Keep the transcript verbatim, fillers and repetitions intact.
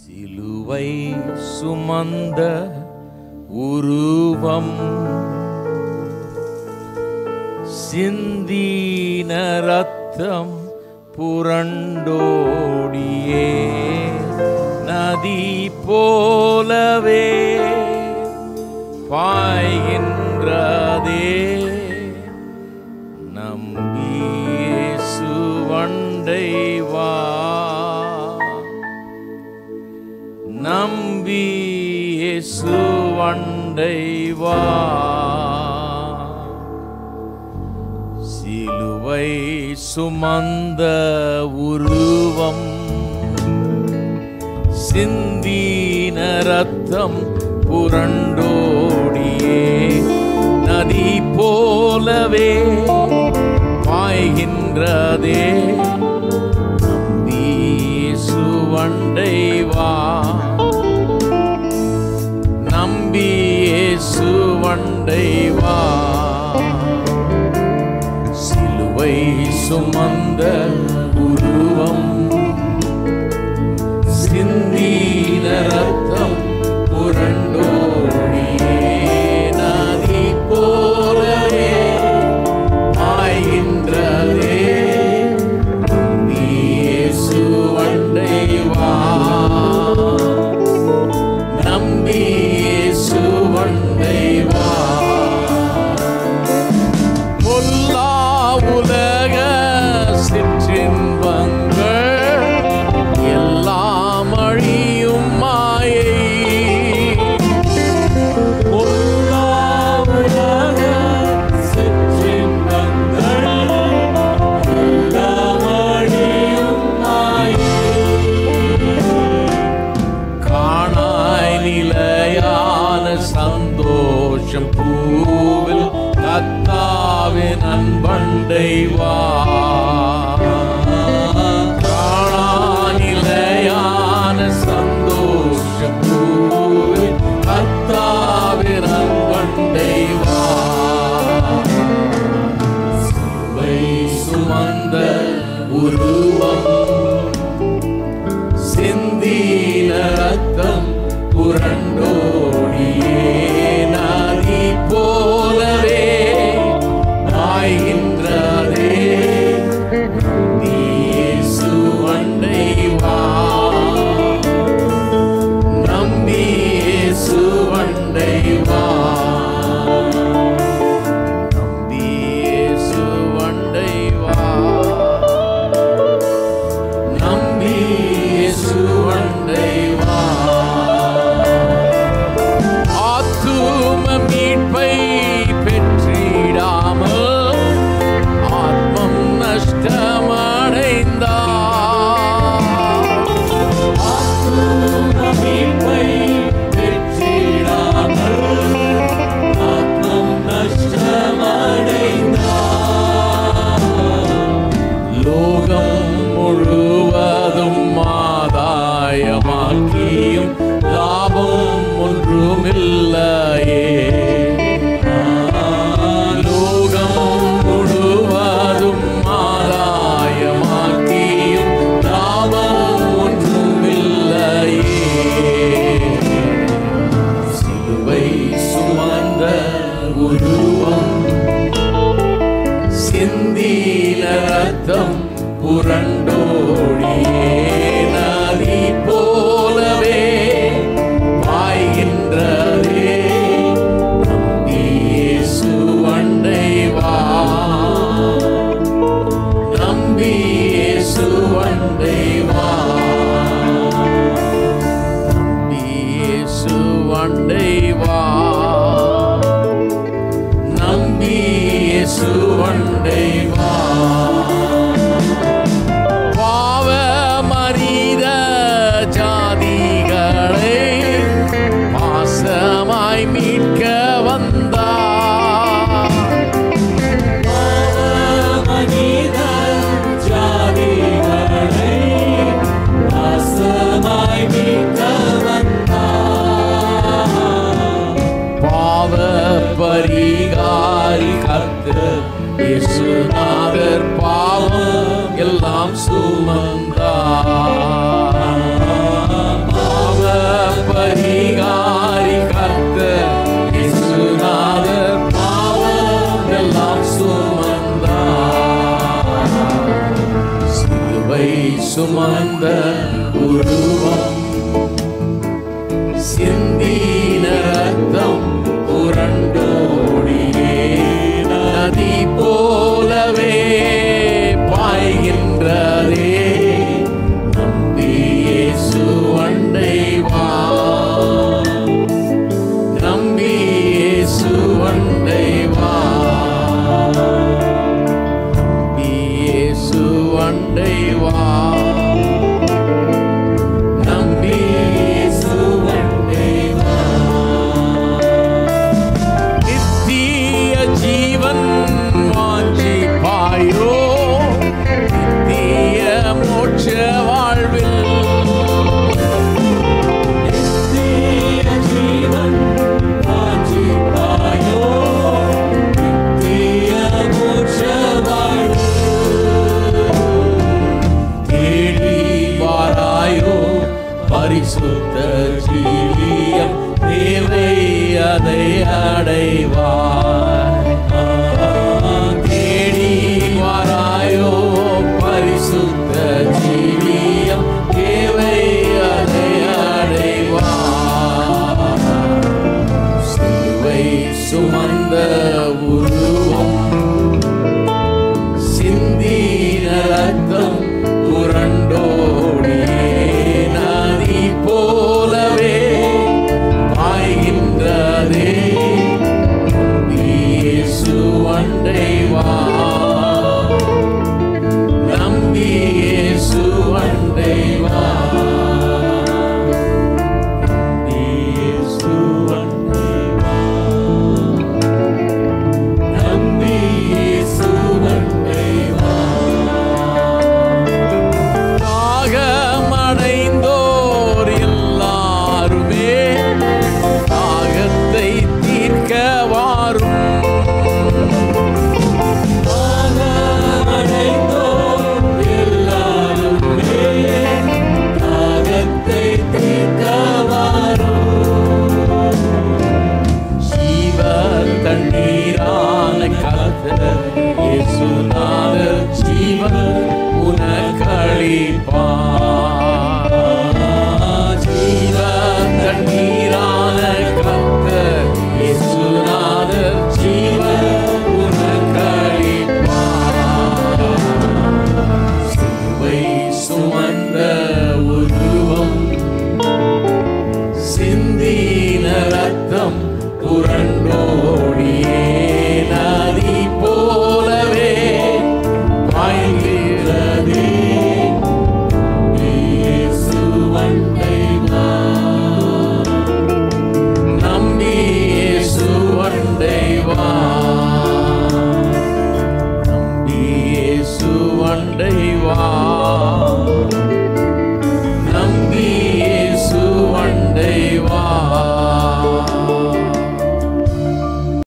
சிலுவை சுமந்த உருவம் சிந்தின ரத்தம் புரண்டோடியே நதி போலவே பாய்கின்றதே. நம்பி இயேசு வண்டை வா, நம்பி இயேசு வண்டை வா. சிலுவை சுமந்த உருவம் சிந்தின ரத்தம் புரண்டோடியே நதி போலவே பாய்கின்றதே. நம்பி இயேசு வண்டை வா, நம்பி இயேசு வண்டை வா. சிலுவை சுமந்த உருவம் சிந்தின ரத்தம் புரண்டோடியே நதி போலவே பாய்கின்றதே. நம்பி இயேசு வண்டை வா, நம்பி இயேசு வண்டை வா. பொல்லா உலக சிற்றின்பங்கள் எல்லாம் அழியும் மாயை. பொல்லா உலக சிற்றின்பங்கள் எல்லாம் அழியும் மாயை. காணாய் நிலையான சந்தோஷம் பூவில் கர்த்தாவின் அன்பண்டை வா. காணா நிலையான சந்தோஷம் பூவில் கர்த்தாவின் அன்பண்டை வா. சிலுவை சுமந்த உருவம் சிந்தின ரத்தம் புரண்டோடியே நதி போலவே பாய்கின்றதே. நம்பி இயேசு வண்டை வா, நம்பி இயேசு வண்டை வா. நம்பி இயேசு வண்டை வா, நம்பி இயேசு வண்டை வா. ஆத்தும மீட்பை பெற்றிடாமல் ஆத்மம் நஷ்டமடைந்தார். ஆத்தும மீட்பை பெற்றிடாமல் ஆத்மம் நஷ்டமடைந்தார். லோகம் முழுவதும் ஆதாயமாக்கியும் லாபம் ஒன்றுமில்லையே. லோகம் முழுவதும் ஆதாயமாக்கியும் லாபம் ஒன்றுமில்லையே. சிலுவை சுமந்த உருவம் சிந்தின ரத்தம் புரண்டோடியே நதி போலவே பாய்கின்றதே. நம்பி இயேசு வண்டை வா, நம்பி இயேசு வண்டை வா. நம்பி இயேசு வண்டை வா, நம்பி இயேசு வண்டை வா. பாவமறித ஜாதிகளை பாசமாய் மீட்க வந்தார். பாவமறித ஜாதிகளை பாசமாய் மீட்க வந்தார். பாவ பரிகாரி கர்த்தர் இயேசுநாதர் பாவம் எல்லாம் சுமந்தார். பரிசுத்த ஜீவியம் தேவை அதை அடைவார்.